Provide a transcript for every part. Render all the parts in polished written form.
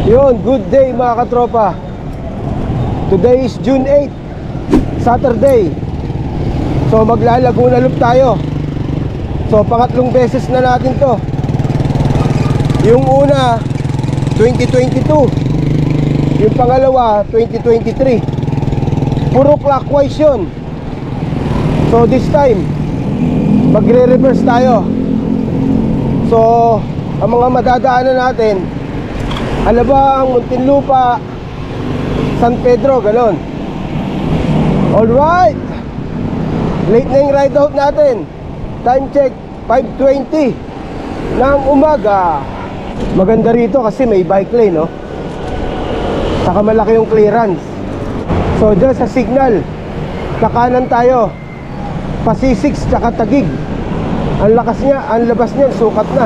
Yun, good day mga katropa. Today is June 8, Saturday. So maglalaguna loop tayo. So pangatlong beses na natin to. Yung una 2022, yung pangalawa 2023. Puro clockwise yun. So this time magre-reverse tayo. So ang mga madadaanan natin, Alabang, Muntinlupa, San Pedro, galon. Alright, late na yung ride out natin. Time check 5:20 ng umaga. Maganda rito kasi may bike lane, no? Saka malaki yung clearance. So dyan sa signal, kakanan tayo, Pasisix tsaka Taguig. Ang lakas niya, ang labas niya, sukat na.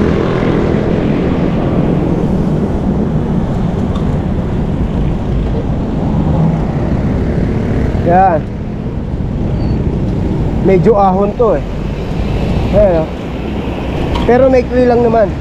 Yan. Medyo ahon to eh. Ayan, pero may clear lang naman.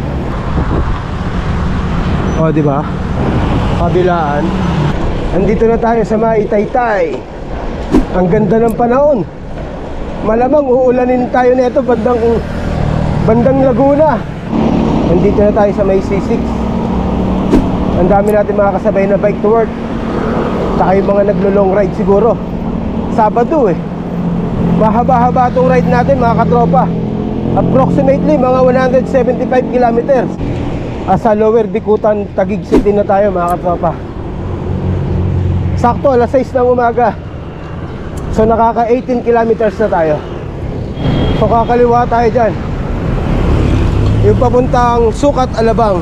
O, di ba? Kabilaan. Andito na tayo sa Taytay. Ang ganda ng panahon. Malamang uulanin tayo nito bandang Laguna. Andito na tayo sa may C6. Ang dami natin mga kasabay na bike to work. Saka yung mga naglo-long ride siguro. Sabado eh. Mahaba-haba itong ride natin mga katropa. Approximately mga 175 kilometers. Sa Lower Bikutan, Taguig City na tayo mga katropa. Sakto alas 6 ng umaga. So nakaka 18 kilometers na tayo. So kakaliwa tayo dyan, yung papuntang Sukat, Alabang.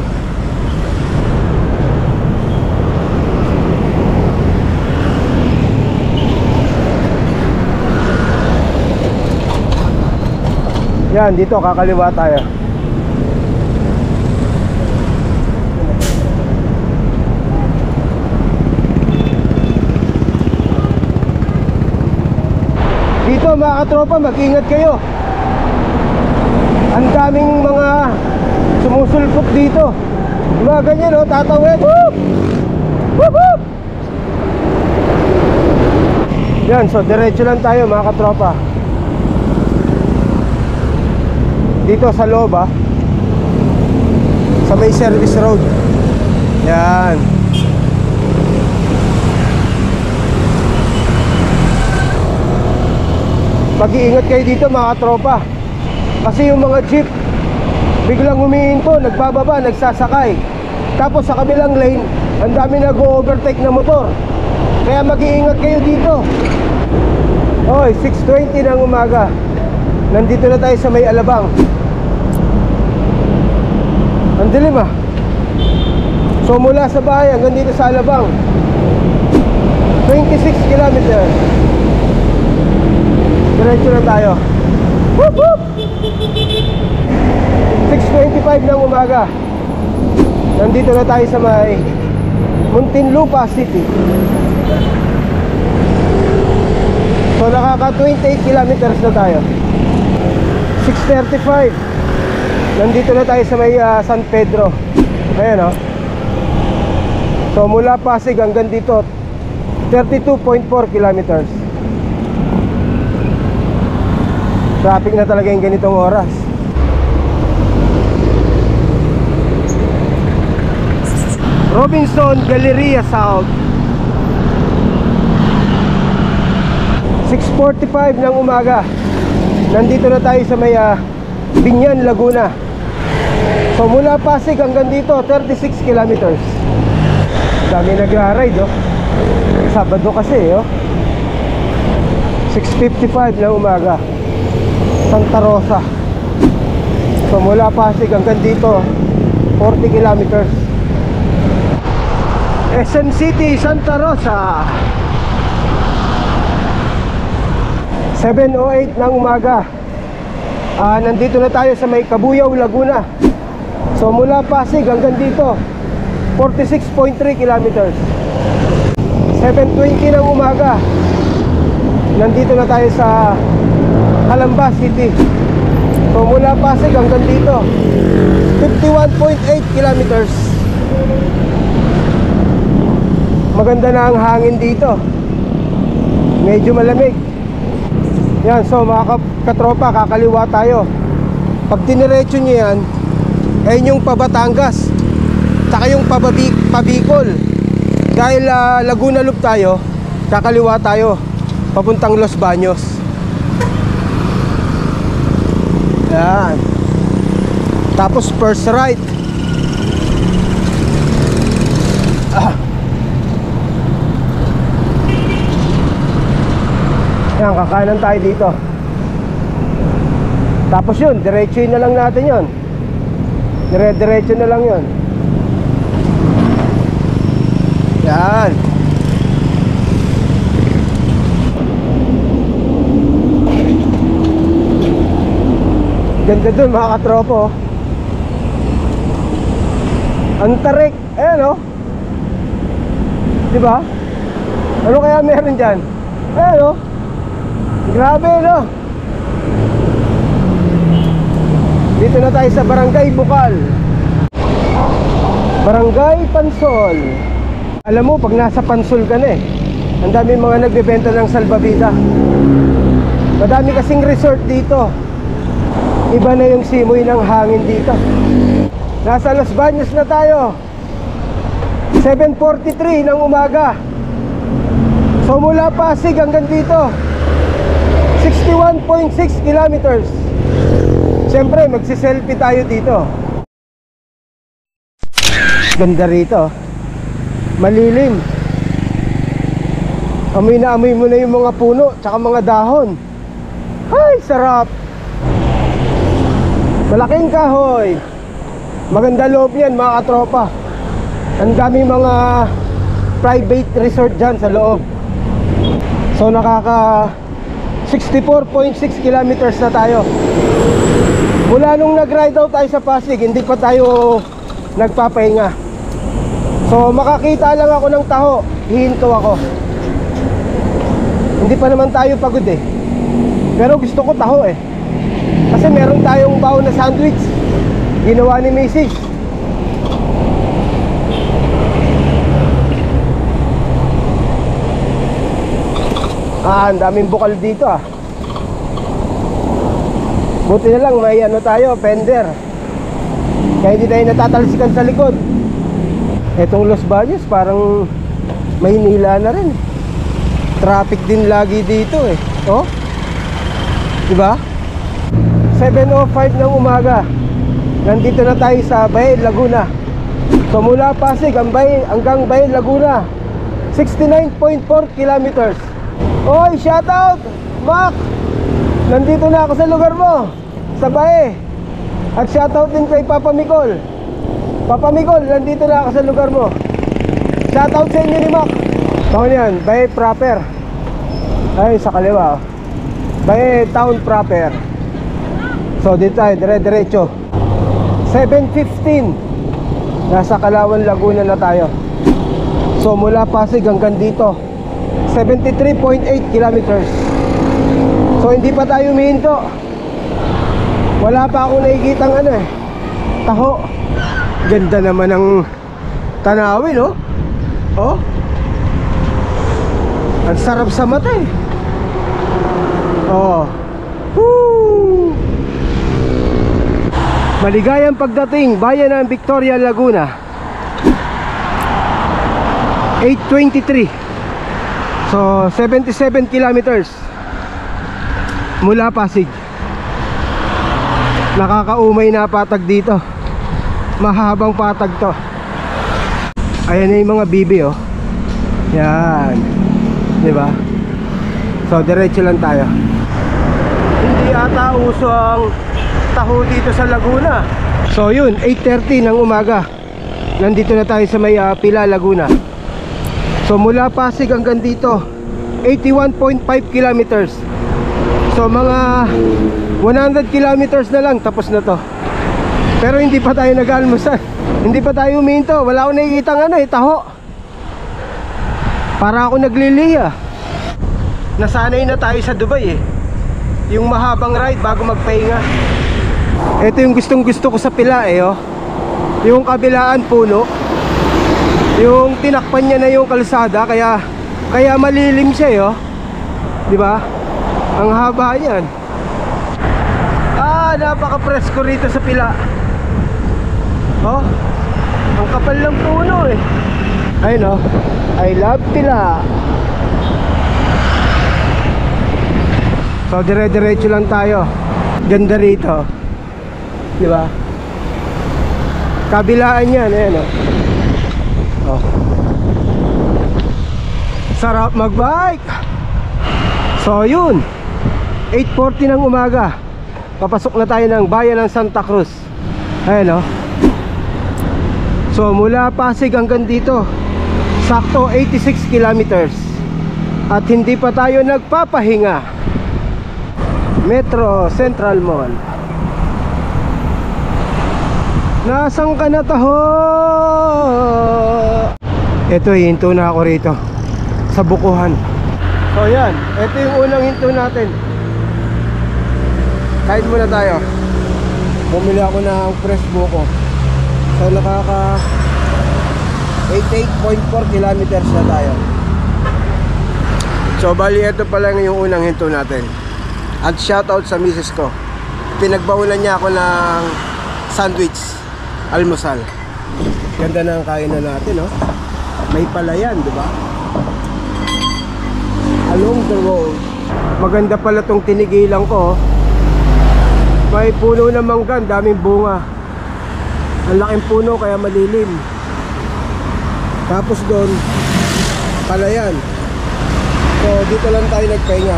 Yan, dito kakaliwa tayo. Dito mga katropa, mag-ingat kayo. Ang daming mga sumusulpot dito. Mga ganyan, oh, tatawid. Whoop! Whoop, whoop! Yan, so diretso lang tayo mga katropa. Dito sa loob, sa may service road. Yan. Mag-iingat kayo dito mga katropa. Kasi yung mga jeep biglang humihinto, nagbababa, nagsasakay. Tapos sa kabilang lane, ang dami nag-overtake na motor. Kaya mag-iingat kayo dito. Oy, 6:20 ng umaga. Nandito na tayo sa may Alabang. Ang dilim ah. So mula sa bahay hanggang dito sa Alabang, 26 kilometers. Diretso na tayo. Whoop, whoop! 6:25 ng umaga. Nandito na tayo sa may Muntinlupa City. So nakaka 28 kilometers na tayo. 6:35. Nandito na tayo sa may San Pedro. Ayan, oh. So mula Pasig hanggang dito 32.4 kilometers. Traffic na talaga yung ganitong oras. Robinson Galleria South. 6:45 ng umaga. Nandito na tayo sa may Binyan, Laguna. So mula Pasig hanggang dito 36 kilometers. Dami nagra-ride, oh. Sabado kasi, oh. 6:55 ng umaga, Santa Rosa. So mula Pasig hanggang dito 40 kilometers. SM City, Santa Rosa. 7:08 ng umaga. Nandito na tayo sa may Kabuyaw, Laguna. So mula Pasig hanggang dito 46.3 kilometers. 7:20 ng umaga. Nandito na tayo sa Calamba City. So mula Pasig hanggang dito 51.8 kilometers. Maganda na ang hangin dito. Medyo malamig. Yan, so mga katropa, kakaliwa tayo. Pag diniretso nyo yan, ayun yung Pabatangas, saka yung Pabicol. Dahil Laguna Loop tayo, kakaliwa tayo papuntang Los Baños. Yan. Tapos first right. Yan, kakanan tayo dito. Tapos yun, diretsuin na lang natin yun. Dire-diretso na lang yun. Yan. Ganda dun mga katropo. Ang tarik. Ayan o. Diba? Ano kaya meron dyan? Ayan o. Grabe no. Dito na tayo sa Barangay Bukal, Barangay Pansol. Alam mo, pag nasa Pansol ka na ang dami mga nagbebenta ng salbabida. Madami kasing resort dito. Iba na yung simoy ng hangin dito. Nasa Los Baños na tayo. 7:43 ng umaga. So mula Pasig hanggang dito 61.6 kilometers. Siyempre magsiselfie tayo dito. Ganda rito. Malilim. Amoy na amoy mo na yung mga puno tsaka mga dahon. Ay, sarap. Malaking kahoy. Maganda loob yan mga katropa. Ang daming mga private resort dyan sa loob. So nakaka 64.6 kilometers na tayo. Mula nung nag-ride out tayo sa Pasig, hindi pa tayo nagpapahinga. So makakita lang ako ng taho, hihinto ako. Hindi pa naman tayo pagod pero gusto ko taho kasi meron tayong baon na sandwich ginawa ni Mrs. Ang daming bukal dito Buti na lang may tayo, fender. Kaya hindi tayo natatalsikan sa likod. Etong Los Baños parang Maynila na rin. Traffic din lagi dito oh, diba? 7:05 ng umaga. Nandito na tayo sa Bay Laguna. So mula Pasig hanggang Bay Laguna 69.4 kilometers. Oy, shout out Mac! Nandito na ako sa lugar mo, sa Bae. At shout out din kay Papa Micol. Papa Micol, nandito na ako sa lugar mo. Shout out sa inyo ni Mac. Taon yan, Bae proper. Ay, sa kaliwa Bae town proper. So dito tayo, dire-diretso 7:15 nasa Kalawan, Laguna na tayo. So mula Pasig hanggang dito 73.8 kilometers. So hindi pa tayo humihinto. Wala pa akong nakikitang taho. Ganda naman ng tanawin oh. Ang sarap sa mata oh. Woo! Maligayang pagdating, bayan ng Victoria, Laguna. 8:23. So 77 kilometers mula Pasig. Nakakaumay na patag dito. Mahabang patag to. Ayan na yung mga bibi Yan, diba? So diretso lang tayo. Hindi ata uso ang taho dito sa Laguna. So yun, 8:30 ng umaga. Nandito na tayo sa may Pila, Laguna. So mula Pasig hanggang dito 81.5 kilometers. So mga 100 kilometers na lang, tapos na to. Pero hindi pa tayo nag-almusal. Hindi pa tayo huminto. Wala akong nakikitang taho. Para ako nagliliya. Nasanay na tayo sa Dubai yung mahabang ride bago magpahinga. Ito yung gustong gusto ko sa Pila yung kabilaan puno, Yung tinakpan niya na yung kalsada, kaya malilim siya, oh. Di ba? Ang haba niyan. Napaka-presko rito sa Pila. Oh, ang kapal ng puno eh. Ayun, oh, I love Pila. So dire-diretso lang tayo. Ganda rito, di ba? Kabilaan yan, ayan, oh. Oh. Sarap magbike. So yun, 8:40 ng umaga, papasok na tayo ng bayan ng Santa Cruz. Ayan, oh. So mula Pasig hanggang dito, sakto 86 kilometers. At hindi pa tayo nagpapahinga. Metro Central Mall. Nasaan ka na taho? Ito, hinto na ako rito sa bukuhan. So yan, ito yung unang hinto natin. Kain muna tayo. Bumili ako ng fresh buko. So nakaka 88.4 kilometers na tayo. So bali, ito pala yung unang hinto natin. At shoutout sa misis ko. Pinagbaunan niya ako ng sandwich, almusal. Ganda na ang kainan natin, no? May palayan, di ba? Along the road. Maganda pala tong tinigilan ko, oh. May puno ng mangga, daming bunga. Ang laking puno kaya malilim. Tapos doon, palayan. So dito lang tayo nagpahinga.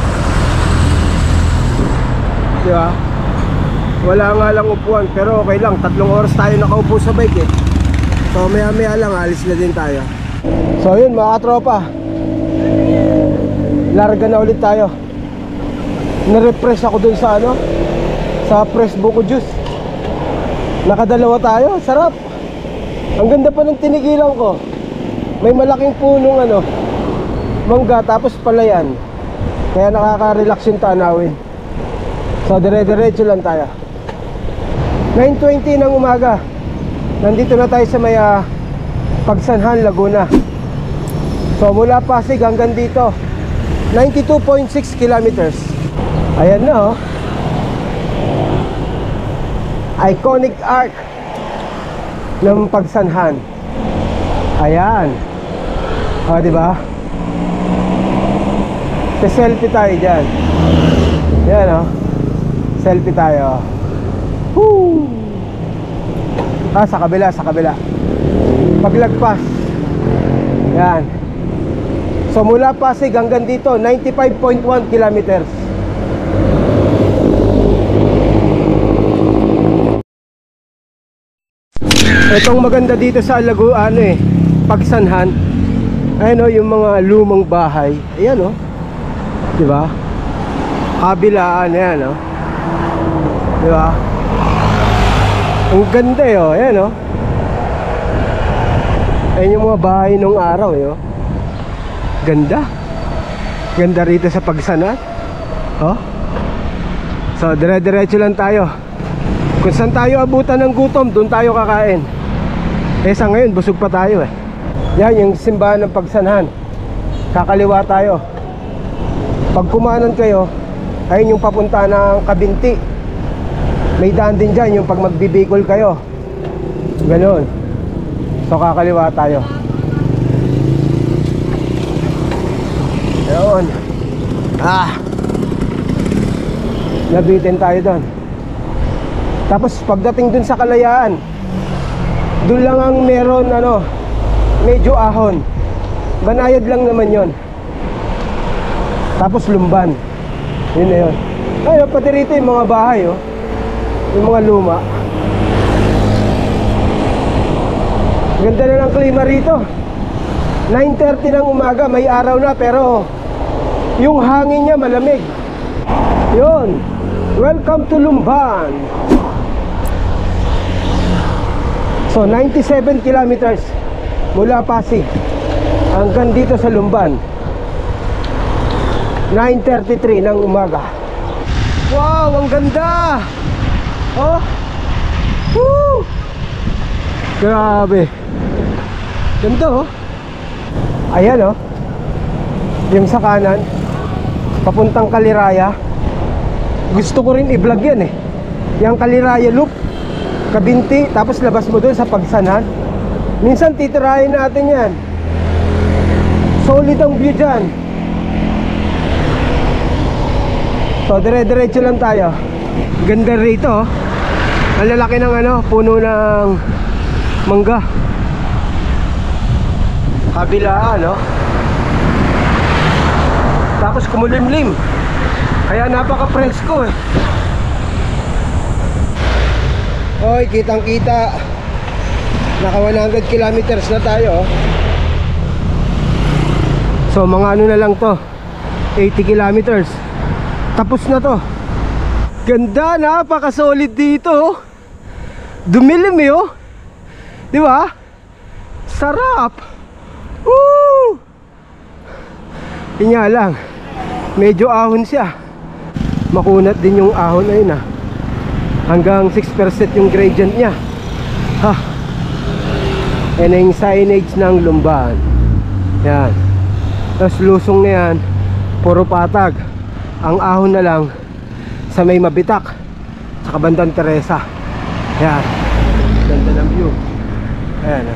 Di ba? Wala nga lang upuan, pero okay lang, 3 oras tayo nakaupo sa bike eh. So maya maya lang, alis na din tayo. So yun mga katropa, larga na ulit tayo. Na-refresh ako dun sa sa fresh buko juice. Nakadalawa tayo, sarap. Ang ganda pa ng tinigilan ko. May malaking punong mangga, tapos palayan. Kaya nakaka-relax yung tanawin. So dire-diretso lang tayo. 9:20 ng umaga. Nandito na tayo sa may Pagsanhan, Laguna. So mula Pasig hanggang dito, 92.6 kilometers. Ayan na, oh. Iconic arc ng Pagsanhan. Ayan. O, diba? Selfie tayo dyan. Yan, oh. Selfie tayo. Woo! Sa kabila, sa kabila. Paglagpas. Yan. So mula Pasig hanggang dito, 95.1 kilometers. Itong maganda dito sa Pagsanhan. Ayan, oh, yung mga lumang bahay. Ayan, oh. Diba? Kabilaan, ayan, oh. Diba? Ang ganda, oh. Ayan, oh. Ayan yung mga bahay nung araw, oh. Ganda. Ganda rito sa Pagsanhan. Oh. So dire-diretso lang tayo. Kung saan tayo abutan ng gutom, doon tayo kakain. Sa ngayon busog pa tayo eh. Yan yung simbahan ng Pagsanhan. Kakaliwa tayo. Pag kumanan kayo, ayun yung papunta ng Kabinti. May daan din dyan yung pag magbibikol kayo. Ganon. So kakaliwa tayo. Yun. Nabitin tayo doon. Tapos pagdating dun sa Kalayaan, dun lang ang meron medyo ahon. Banayad lang naman yon. Tapos Lumban. Yun na yun. Ayun, pati rito yung mga bahay, oh. Yung mga luma. Ganda na ng klima rito. 9:30 ng umaga, may araw na, pero yung hangin niya malamig. Yun. Welcome to Lumban. So 97 kilometers mula Pasig hanggang dito sa Lumban. 9:33 ng umaga. Wow, ang ganda. Oh. Woo! Grabe. Ganda oh. Ayan oh. Yung sa kanan papuntang Kaliraya. Gusto ko rin i-vlog yan eh. Yung Kaliraya loop, Kabinti, tapos labas mo doon sa Pagsanan. Minsan titirahin natin yan. Solid ang view dyan. So dire-diretso lang tayo. Ganda rito oh. Ang lalaki ng ano, puno ng mangga. Kabilaan no. Tapos kumulimlim. Kaya napaka-presko eh. Oy, kitang kita. Naka 100 kilometers na tayo oh. So mga ano na lang to, 80 kilometers. Tapos na to. Ganda, napaka-solid dito oh. Dumilim eh oh. Di ba? Sarap. Woo! Yun nga lang, medyo ahon siya. Makunat din yung ahon ayun ah. Hanggang 6% yung gradient niya. Ha. Yan yung signage ng Lumban. Yan. Tapos lusong na yan, puro patag. Ang ahon na lang sa may Mabitak, sa Bandang Teresa. Yan. Ganda ng view. Ayan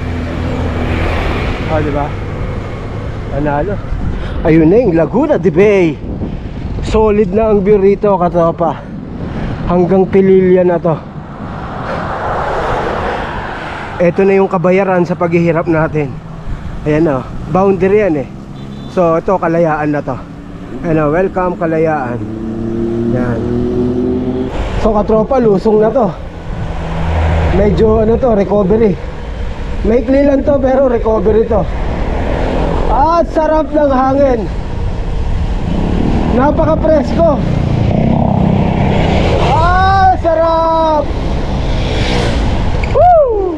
ah. Diba? Panalo. Ayun na yung Laguna de Bay. Solid na ang view rito, katopa. Hanggang Pililya na to. Ito na yung kabayaran sa paghihirap natin. Ayan o, boundary yan eh. So ito Kalayaan na to. Ayan o, welcome Kalayaan. Yan. So katropa, lusong na to. Medyo ano to, recovery. Maikli lang to pero recovery to. At sarap ng hangin. Napaka-presko. Sarap. Woo!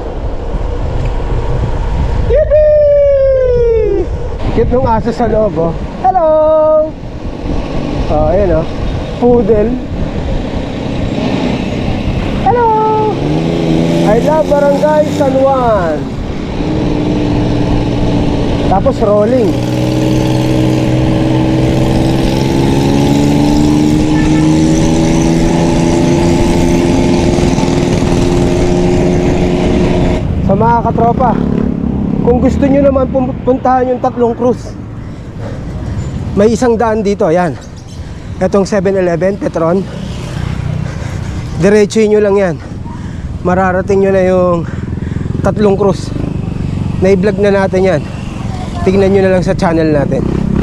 Yippee! Cute nung aso sa loob oh. Hello! Oh, ayan oh. Poodle. Hello! I love Barangay San Juan. Tapos rolling. Sa mga katropa, kung gusto nyo naman puntahan yung Tatlong Cruz, may isang daan dito, ayan. Etong 7-Eleven, Petron. Diretsuhin nyo lang yan. Mararating nyo na yung Tatlong Cruz. Na-vlog na natin yan. Tignan nyo na lang sa channel natin.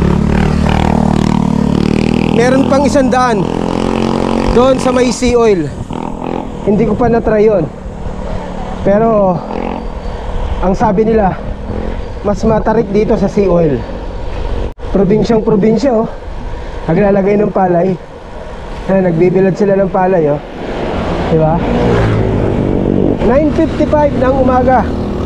Meron pang isang daan doon sa may sea oil. Hindi ko pa na-try yun. Pero ang sabi nila, mas matarik dito sa sea oil. Probinsyang probinsya oh. Naglalagay ng palay. Ayan, nagbibilad sila ng palay oh. Diba? 9:55 ng umaga.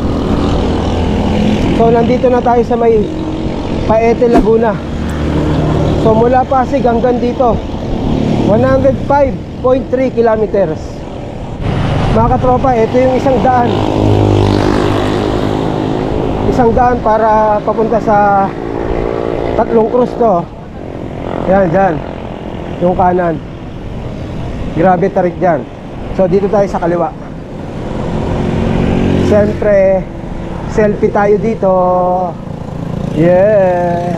So nandito na tayo sa may Paete, Laguna. So mula Pasig hanggang dito 105.3 kilometers. Mga katropa, ito yung isang daan. Isang daan para papunta sa Tatlong Cruz to. Yan, dyan. Yung kanan. Grabe tarik dyan. So dito tayo sa kaliwa. Siyempre selfie tayo dito. Yeah.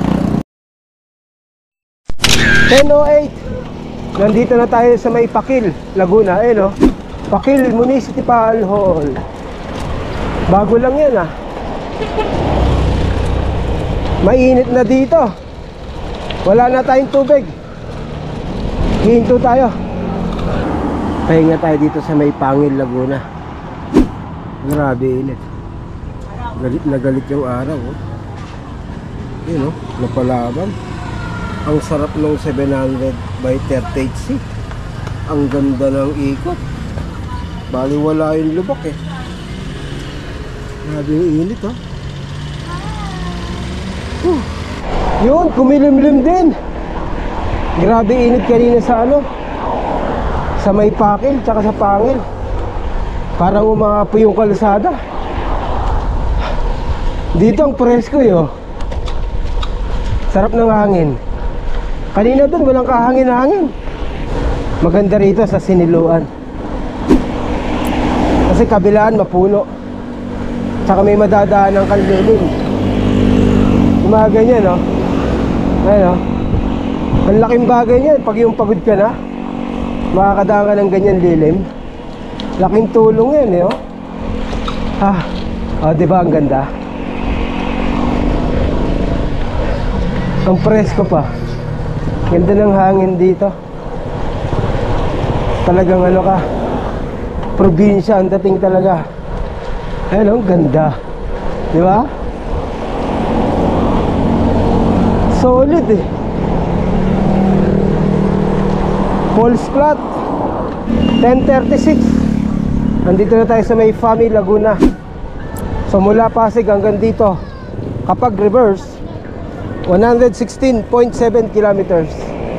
10:08. Nandito na tayo sa may Pakil, Laguna. Ayun oh. Pakil Municipal Hall. Bago lang yan ah. Mainit na dito. Wala na tayong tubig. Hihinto tayo. Pahinga tayo dito sa may Pangil, Laguna. Grabe init. Galit na galit yung araw oh. Yun oh, napalaban. Ang sarap ng 700 by 38C. Ang ganda ng ikot. Bali wala yung lubak eh. Grabe yung init oh. Yun, kumilimlim din. Grabe init kanina sa ano, sa may Pakil tsaka sa Pangil. Parang umaapoy yung kalsada. Dito ang presko yo. Sarap ng hangin. Kanina doon walang kahangin-hangin. Maganda rito sa Siniluan. Kasi kabilaan mapuno. Tsaka may madadaan ng kanlilim. Yung mga ganyan, no? Ayun, no? Ang laking bagay niyan. Pag yung pagod ka na, makakadaan ka ng ganyan lilim. Laking tulong yan, eh, oh. Diba ang ganda? Ang presko pa. Ganda ng hangin dito. Talagang ano ka, probinsya ang dating talaga. Ayun, ang ganda. Di ba? Solid eh. Falls flat 10:36. Nandito na tayo sa may Fami, Laguna. So mula Pasig hanggang dito, kapag reverse, 116.7 kilometers.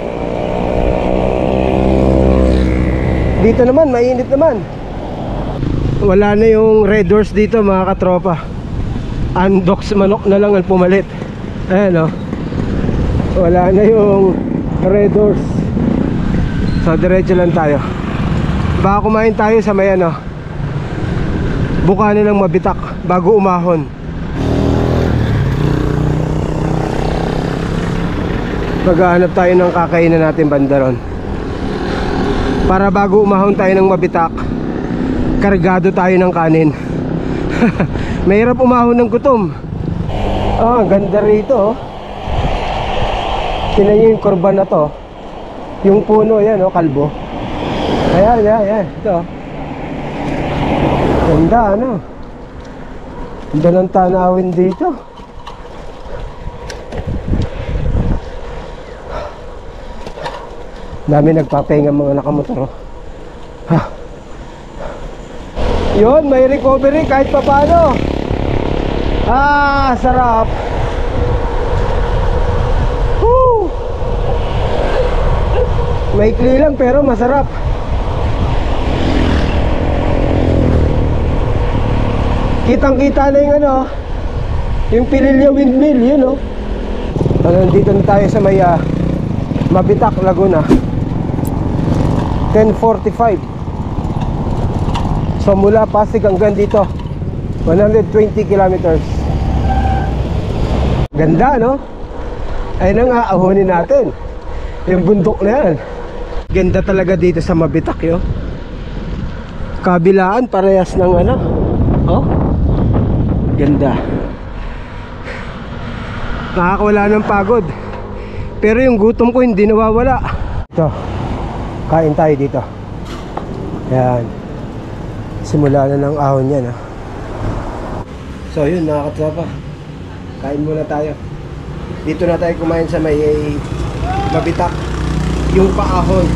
Dito naman, mainit naman. Wala na yung red horse dito mga katropa. Andox manok na lang ang pumalit. Ayan, oh. Wala na yung red horse. So diretso lang tayo. Baka kumain tayo sa may ano, Bukana ng Mabitak bago umahon. Maghahanap tayo ng kakainan natin banda ron. Para bago umahon tayo ng Mabitak, kargado tayo ng kanin. Mahirap umahon ng gutom. Ang ganda rito, oh. Tingnan nyo yung kurba na to. Yung puno yan, oh, kalbo. Ayan. Ito. Ganda, ano. Ganda ng tanawin dito. Dami nagpapahinga mga nakamotor, oh. Yun, may recovery kahit pa paano. Sarap. Woo! Maikli lang pero masarap. Kitang-kita na yung ano, yung Pililya windmill, yun, oh. Nandito na tayo sa may Mabitak, Laguna. 10:45. So mula Pasig hanggang dito 120 kilometers. Ganda, no? Ayun ang aahonin natin, yung bundok na yan. Ganda talaga dito sa Mabitak, yo. Kabilaan parehas ng ano, oh. Ganda. Nakakawala ng pagod. Pero yung gutom ko hindi nawawala. Ito, kain tayo dito. Yan. Simula na ng ahon yan, ah. So yun mga katropa, kain muna tayo. Dito na tayo kumain sa may Mabitak, yung paahon.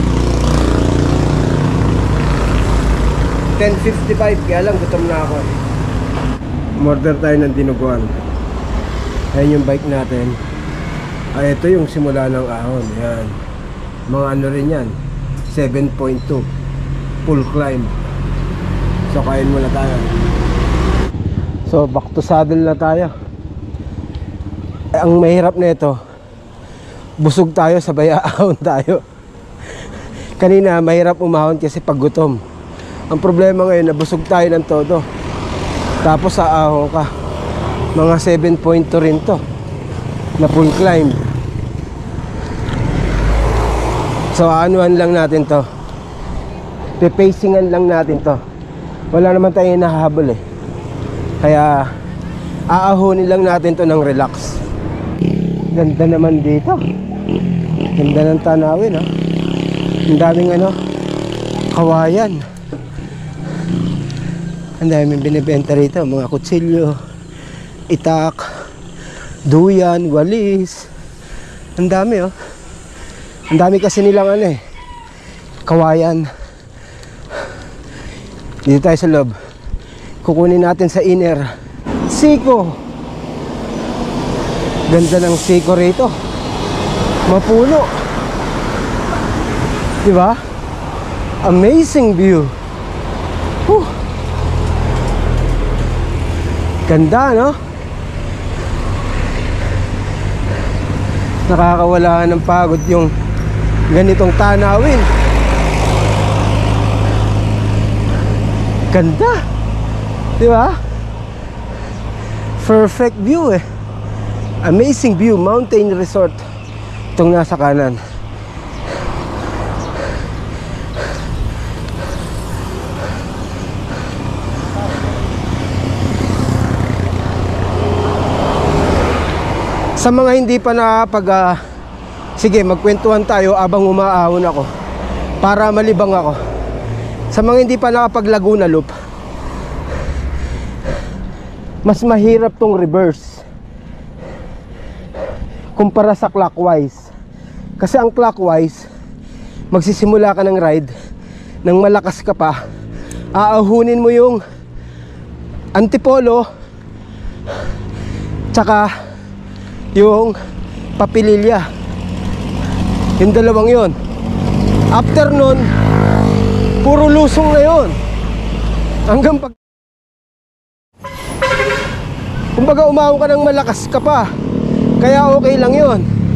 10:55, kaya lang gutom na ako. Order tayo ng dinuguan. Ayan yung bike natin. Ito yung simula ng ahon. Yan. Mga ano rin yan, 7.2 full climb. So kain muna tayo. So back to saddle na tayo. Ang mahirap na ito, busog tayo sabay aahon tayo. Kanina mahirap umahon kasi pag gutom. Ang problema ngayon, nabusog tayo ng todo. Tapos aahon ka. Mga 7.2 rin to na full climb. So anuhan lang natin to, pipacingan lang natin to. Wala naman tayong nahahabol, eh. Kaya aahonin lang natin to ng relax. Ganda naman dito. Ganda ng tanawin, ha. Ang daming ano, kawayan. Ang daming binibenta rito, mga kutsilyo, itak, duyan, walis. Ang dami, oh. Ang dami kasi nilang ano, eh, kawayan. Dito tayo sa loob. Kukunin natin sa inner. Siko. Ganda ng siko rito. Mapuno. Diba? Amazing view. Ganda, no? Nakakawala ng pagod yung ganitong tanawin. Ganda, di ba? Perfect view eh. Amazing view, mountain resort. Itong nasa kanan. Sa mga hindi pa nakapag sige, magkwentuhan tayo abang umaahon ako para malibang ako. Sa mga hindi pa nakapag Laguna Loop, mas mahirap tong reverse kumpara sa clockwise. Kasi ang clockwise, magsisimula ka ng ride nang malakas ka pa, aahunin mo yung antipolo tsaka yung papililya. Yung dalawang yon. After nun, puro lusong na yon. Hanggang pag kumbaga umahon ka ng malakas ka pa, kaya okay lang yon.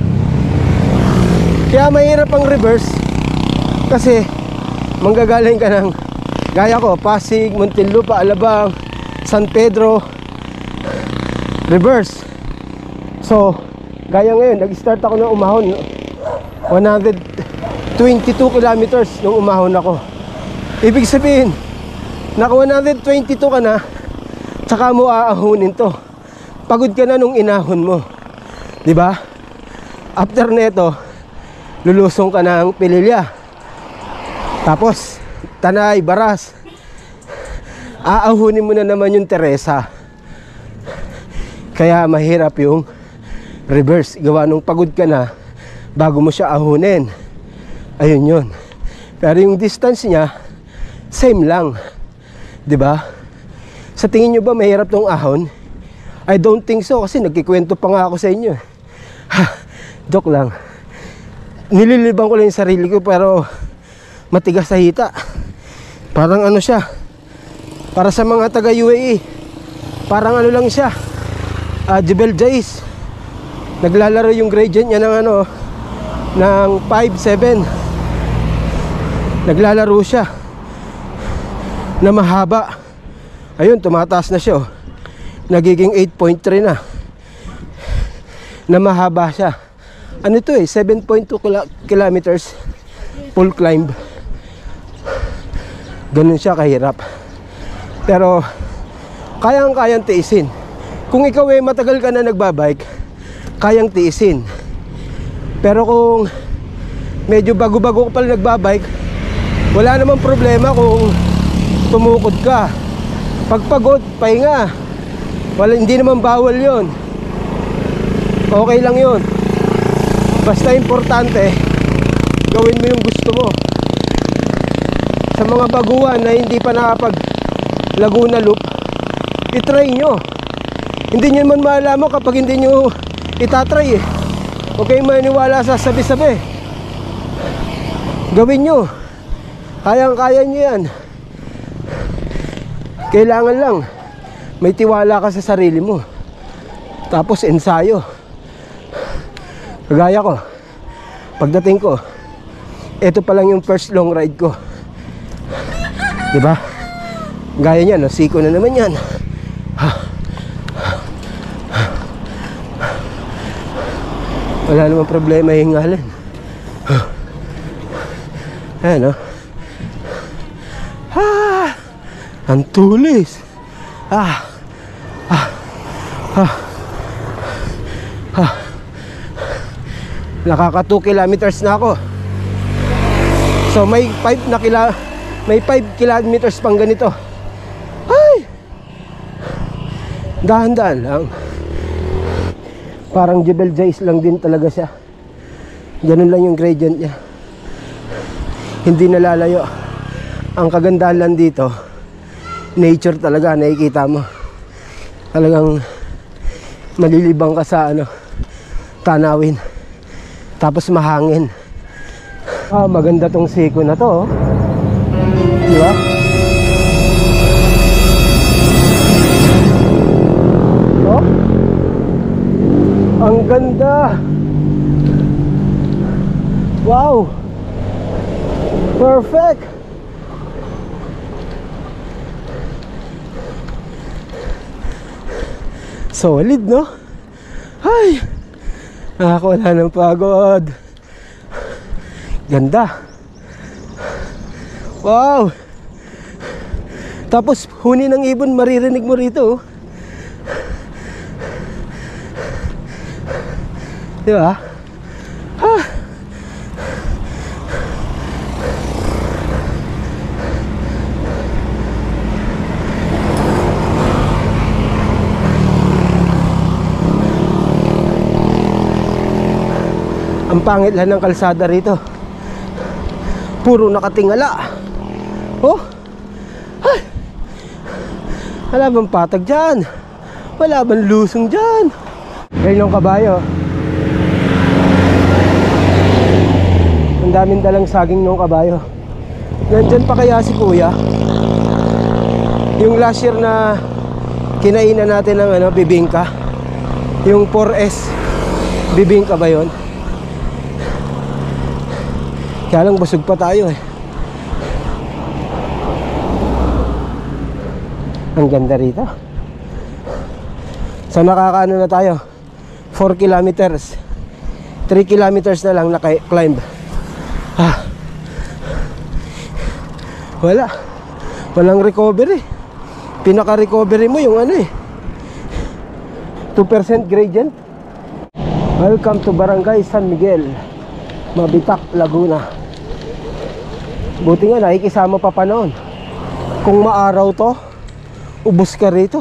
Kaya mahirap ang reverse kasi manggagaling ka ng gaya ko, Pasig, Muntinlupa, Alabang, San Pedro, reverse. So, gaya ngayon, nag-start ako ng umahon 122 kilometers nung umahon ako. Ibig sabihin, naka 122 ka na, tsaka mo aahunin to. Pagod ka na nung inahon mo, di ba? After neto, lulusong ka ng Pililya, tapos Tanay, Baras, aahunin mo na naman yung Teresa. Kaya mahirap yung reverse, gawa nung pagod ka na bago mo siya ahunin. Ayun yun. Pero yung distance niya same lang, di ba? Sa tingin nyo ba mahirap tong ahon? I don't think so, kasi nagkikwento pa nga ako sa inyo. Joke lang. Nililibang ko lang yung sarili ko, pero matigas sa hita. Parang ano siya, para sa mga taga UAE, parang ano lang siya, Jebel Jais. Naglalaro yung gradient niya ng ano, ng 5-7. Naglalaro siya na mahaba. Ayun, tumataas na siya, oh. Nagiging 8.3 na. Na mahaba siya. Ano to eh, 7.2 kilometers full climb. Ganun siya kahirap. Pero kayang-kayang tiisin. Kung ikaw eh matagal ka na nagbabike, kayang tiisin. Pero kung medyo bago-bago ka pala nagbabike, wala namang problema kung tumukod ka. Pag pagod, pahinga. Hindi naman bawal yon. Okay lang yon. Basta importante, gawin mo yung gusto mo. Sa mga baguhan na hindi pa nakapag Laguna Loop, itry nyo. Hindi nyo naman malaman kapag hindi nyo itatry eh. Huwag kayong maniwala sa sabi-sabi. Gawin nyo. Kayang-kaya nyo yan. Kailangan lang may tiwala ka sa sarili mo. Tapos ensayo. Kagaya ko, pagdating ko, ito pa lang yung first long ride ko, diba? Gaya niyan, nasiko na naman yan. Wala namang problema hingalin. Ayan, no? Ang tulis. Nakaka 2 kilometers na ako. So may 5 kilometers pang ganito. Ay! Dahan-dahan lang. Parang Jebel Jais lang din talaga siya. Ganun lang yung gradient niya. Hindi nalalayo. Ang kagandahan lang dito, nature talaga, nakikita mo. Talagang malilibang ka sa ano, tanawin. Tapos mahangin. Maganda tong siko na to, oh. Di ba? Oh? Ang ganda. Wow! Perfect! Solid, no? Ay! Nakakawala ng pagod. Ganda. Wow! Tapos huni ng ibon, maririnig mo rito, oh. Di ba? Ah! Ang pangit lang ng kalsada rito. Puro nakatingala. Oh! Ay! Wala bang patag dyan? Wala bang lusong dyan? Ngayon yung kabayo. Ang daming dalang saging nung kabayo. Nandyan pa kaya si kuya? Yung last year na kinainan natin ng bibingka. Yung 4S bibingka ba yun? Kaya lang busog pa tayo eh. Ang ganda rito. So nakakaano na tayo, 4 kilometers. 3 kilometers na lang naka-climb. Walang recovery. Pinaka-recovery mo yung 2% gradient. Welcome to Barangay San Miguel, Mabitac, Laguna. Buti nga nakikisama pa noon. Kung maaraw to, ubos ka rito.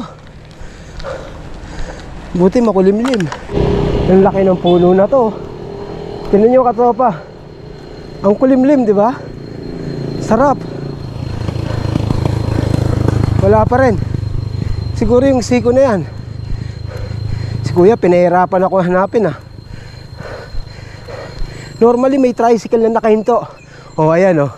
Buti makulimlim. Ang laki ng puno na to. Tingnan nyo katropa. Ang kulimlim, di ba? Sarap. Wala pa rin. Siguro yung siko na yan. Si kuya, pinahirapan ako hanapin ah. Normally may tricycle na nakahinto. Oh, ayan oh.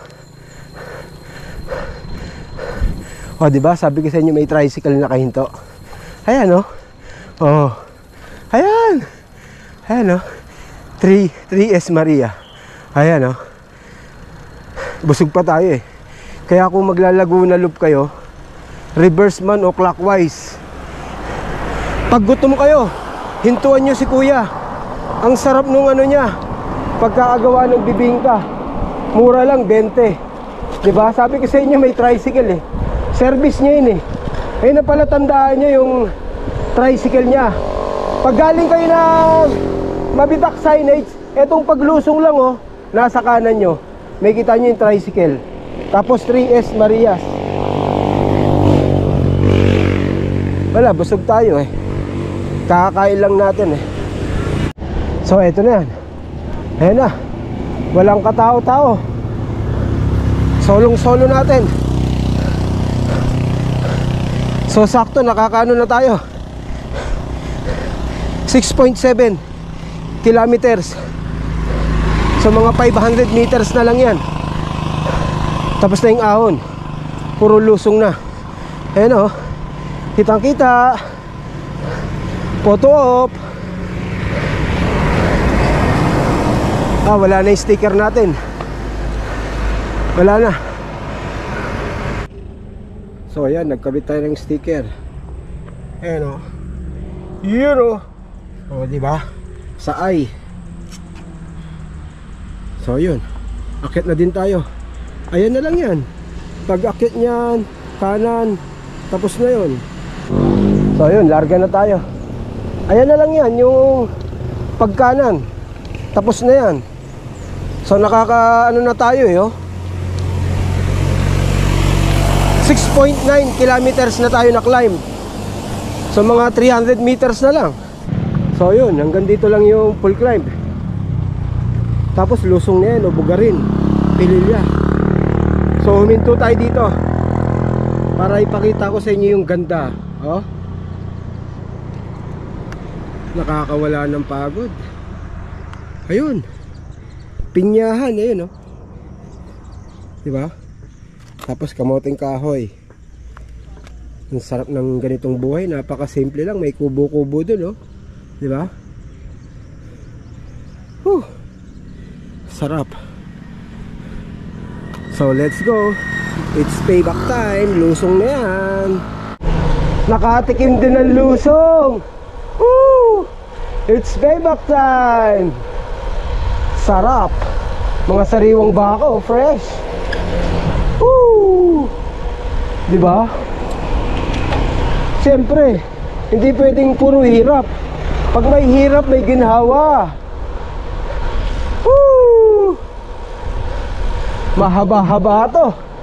Oh, di ba? Sabi ko sa inyo may tricycle na nakahinto. Ayan oh. Oh. Ayan. Ayan oh. 3S Maria. Ayan oh. Busog pa tayo eh. Kaya kung maglalaguna loop kayo, reverse man o clockwise. Pag gutom kayo, hintuan nyo si kuya. Ang sarap nung niya, pagkakagawa ng bibingka. Mura lang, 20. Diba? Sabi ko sa inyo may tricycle eh. Service niya yun eh. Ayun na pala, tandaan nyo yung tricycle niya. Pag galing kayo na Mabitac signage, etong paglusong lang oh, nasa kanan nyo, may kita nyo yung tricycle. Tapos 3S Marias. Wala, busog tayo eh. Kakakain lang natin eh. So eto na yan. Ayan na. Walang katao-tao. Solong-solo natin. So sakto, nakakaano na tayo. 6.7 kilometers. So mga 500 meters na lang yan. Tapos na yung ahon. Puro lusong na. Ayan o. Kitang kita. Photo op. Wala na yung sticker natin. Wala na. So ayan, nagkabit tayo ng sticker. Ayan o. Yun o. O diba? Sa I. So yun, akit na din tayo. Ayan na lang yan. Pag akit nyan, kanan, tapos na yun. So yun, larga na tayo. Ayan na lang yan, yung pagkanan, tapos na yan. So nakaka-ano na tayo eh oh. 6.9 kilometers na tayo na climb. So mga 300 meters na lang. So yun, hanggang dito lang yung full climb. Tapos lusong na yan o Bugarin, Pililya. So huminto tayo dito para ipakita ko sa inyo yung ganda. Oh, nakakawala ng pagod. Ayun, pinyahan, ayun oh. Diba? Tapos kamoting kahoy. Ang sarap ng ganitong buhay. Napakasimple lang. May kubo-kubo dun oh. Diba? Sarap. So let's go. It's payback time. Lusong na yan. Nakatikim din ng lusong. Woo! It's payback time. Sarap. Mga sariwang baka, fresh. Woo! Diba? Siyempre, hindi pwedeng puro hirap. Pag may hirap, may ginhawa. Woo! Mahaba-haba to.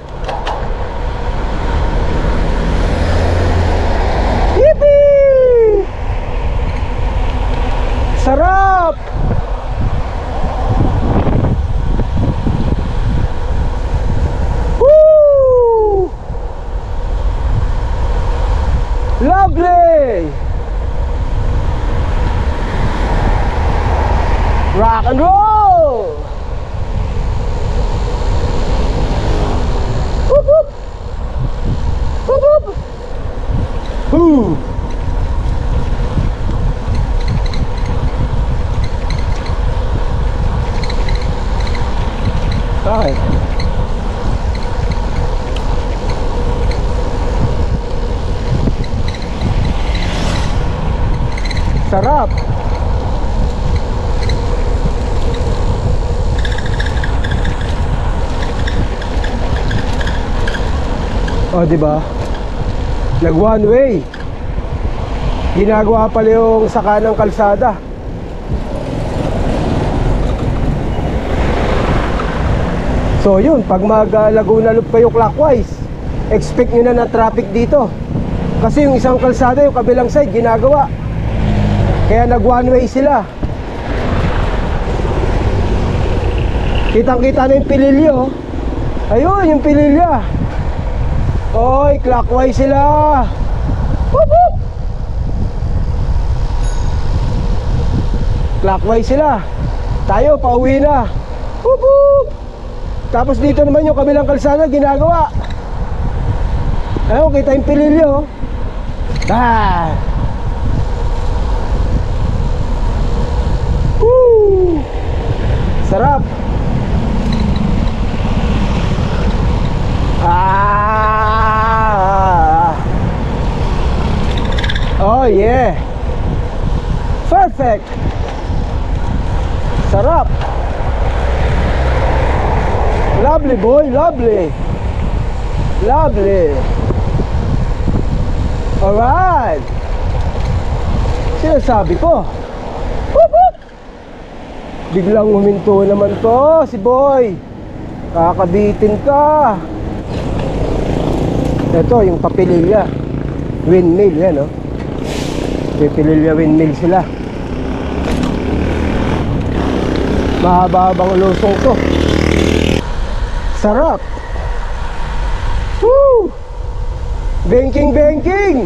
Yippee! Sarap! Woo! Lovely! Rock and roll! Whoop whoop! Whoop whoop! Woo! Okay. Sarap. Oh, di ba? Nag one way. Ginagawa pala yung saka ng kalsada. So yun, pag mag Laguna Loop kayo clockwise, expect nyo na traffic dito. Kasi yung isang kalsada, yung kabilang side, ginagawa. Kaya nag one way sila. Kitang-kita na yung Pililyo. Ayun, yung Pililya. Oy, clockwise sila. Whoop, whoop. Clockwise sila. Tayo, pauwi na. Whoop, whoop. Tapos dito naman yung kabilang kalsada, ginagawa. Ayun, kita yung Pililyo. Ah. Woo. Sarap. Ah. Oh yeah. Perfect. Sarap. Lovely boy, lovely. Lovely. Alright. Sinasabi ko. Whoop, whoop. Biglang huminto naman to si boy. Kakabitin ka. Ito yung Papililya windmill, yan o. Papililya windmill sila. Mahaba-habang lusong to. Sarap. Woo! Banking, banking.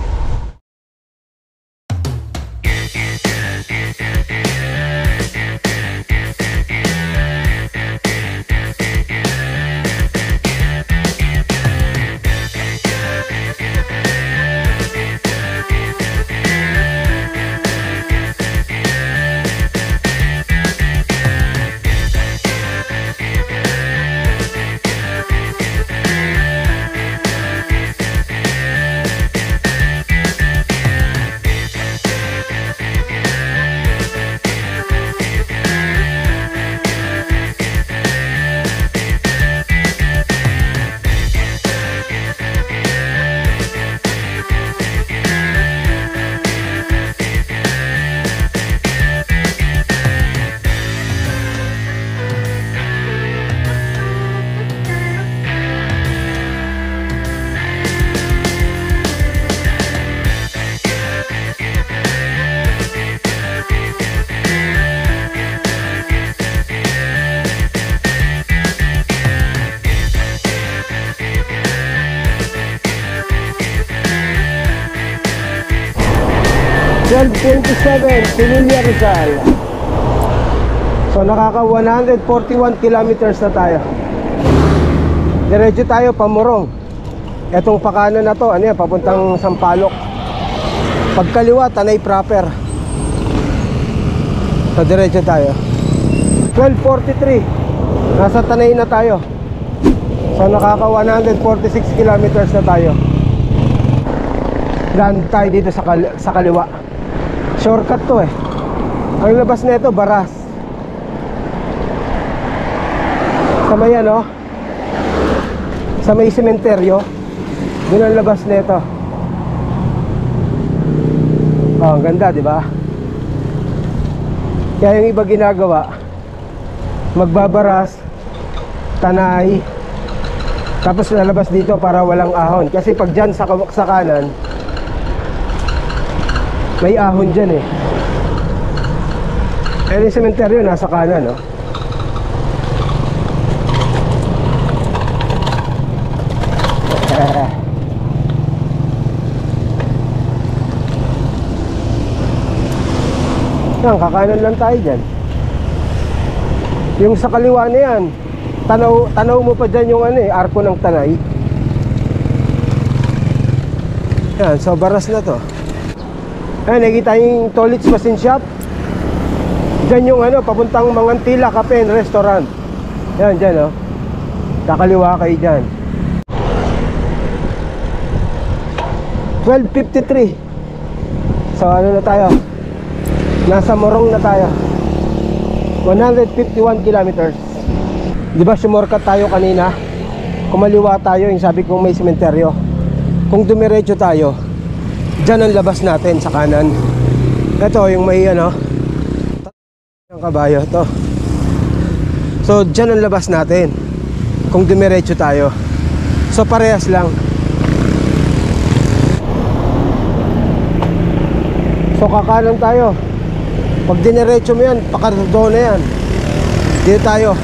Pililya Rizal. So nakaka 141 kilometers na tayo. Diretso tayo Pamurong. Etong pakanan na to, ano yan, papuntang Sampaloc. Pagkaliwa, Tanay proper. So diretso tayo. 12:43. Nasa Tanay na tayo. So nakaka 146 kilometers na tayo. Daan tayo dito sa kaliwa. Shortcut to eh. Ang labas nito Baras. Sa may ano, sa may sementeryo, doon ang labas nito. Oh, ang ganda, di ba? Kaya yung iba ginagawa, magbabaras, Tanay, tapos lalabas dito para walang ahon. Kasi pag dyan sa kanan, may ahon dyan eh. Kaya yung sementeryo nasa kanan, no? Yan, kakanan lang tayo dyan. Yung sa kaliwa na yan, tanaw mo pa dyan yung ano eh, arko ng Tanay. Yan, so Baras na to. Ayan, nakikita yung Tolits Machine Shop. Dyan yung ano, papuntang Mangantila Cafe and Restaurant. Yan, dyan oh. Kakaliwa kayo dyan. 12:53. So ano na tayo? Nasa Morong na tayo. 151 kilometers. Di ba sumorkat tayo kanina? Kumaliwa tayo, yung sabi kong may sementeryo. Kung dumiretso tayo, dyan ang labas natin sa kanan. Ito yung may ano, ang kabayo to. So dyan ang labas natin kung dumiretso tayo. So parehas lang. So kakanan tayo. Pag diniretso mo yan, pakardo na yan. Dito tayo.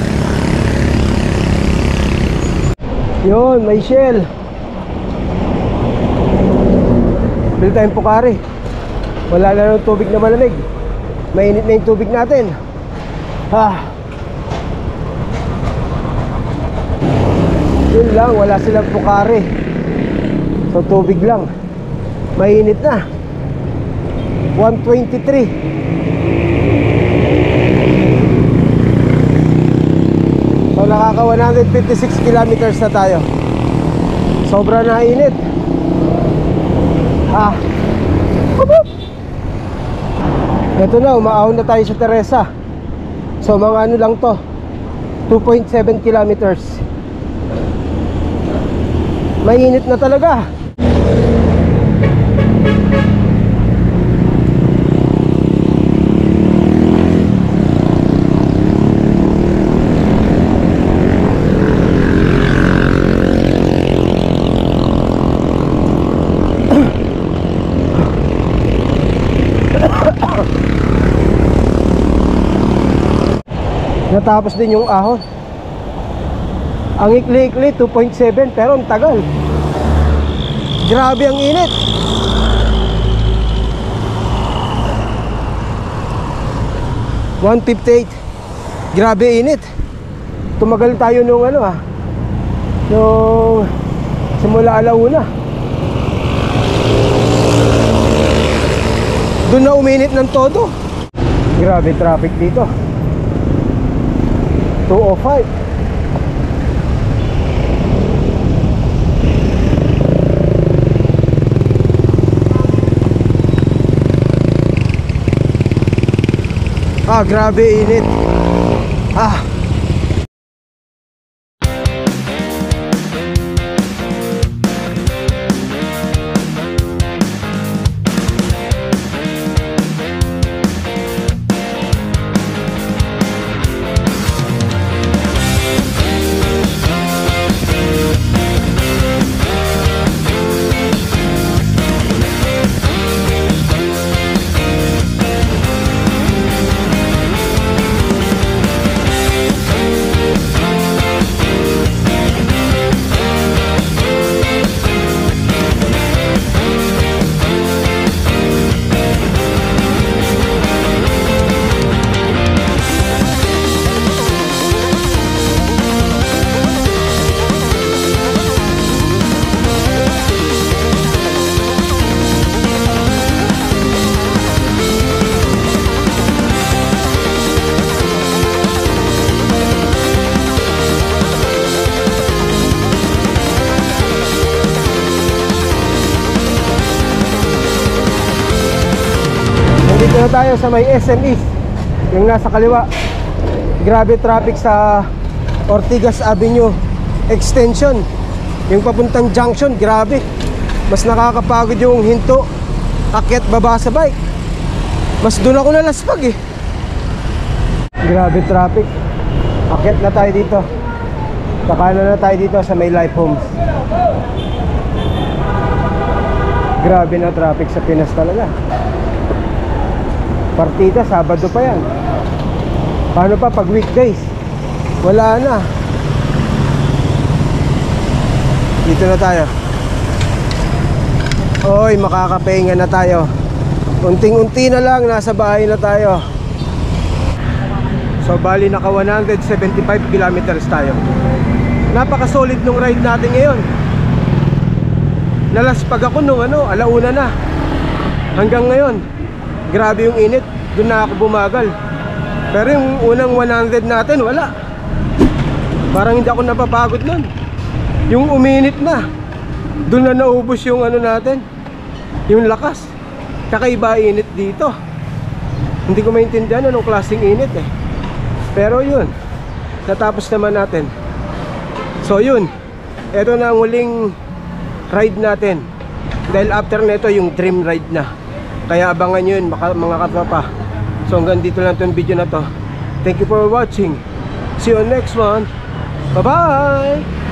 Yun, may Shell. Bili tayong Pocari. Wala na ng tubig na malamig. Mainit na yung tubig natin. Yun lang, wala silang Pocari. So tubig lang. Mainit na. 123. So nakaka 156 kilometers na tayo. Sobra na init. Ito na, umaahon na tayo sa Teresa. So mga ano lang to, 2.7 kilometers. Mainit na talaga. Natapos din yung ahon. Ang ikli-ikli 2.7 pero ang tagal. Grabe ang init. $158. Grabe init. Tumagal tayo nung ano nung simula alauna. Doon na uminit ng todo. Grabe traffic dito. 205. Grabe init. tayo sa may SM East, yung nasa kaliwa. Grabe traffic sa Ortigas Avenue Extension. Yung papuntang junction, grabe. Mas nakakapagod yung hinto, akyat baba sa bike. Mas doon ako nalaspag eh. Grabe traffic. Akyat na tayo dito. Kakanan na tayo dito sa may Life Homes. Grabe na traffic sa Pinas talaga. Partida, Sabado pa yan. Paano pa pag weekdays? Wala na. Dito na tayo. Oy, makakapahinga na tayo. Unting-unti na lang, nasa bahay na tayo. So bali naka 175 kilometers tayo. Napaka-solid nung ride natin ngayon. Nalaspag ako nung alauna na. Hanggang ngayon, grabe yung init. Doon na ako bumagal. Pero yung unang 100 natin, wala. Parang hindi ako napapagod nun. Yung uminit na, doon na naubos yung natin, yung lakas. Kakaiba init dito. Hindi ko maintindihan anong klaseng init eh. Pero yun, natapos naman natin. So yun, eto na ang huling ride natin. Dahil after nito yung dream ride na. Kaya abangan nyo yun mga katropa. So hanggang dito lang itong video na to. Thank you for watching. See you on next one. Bye bye.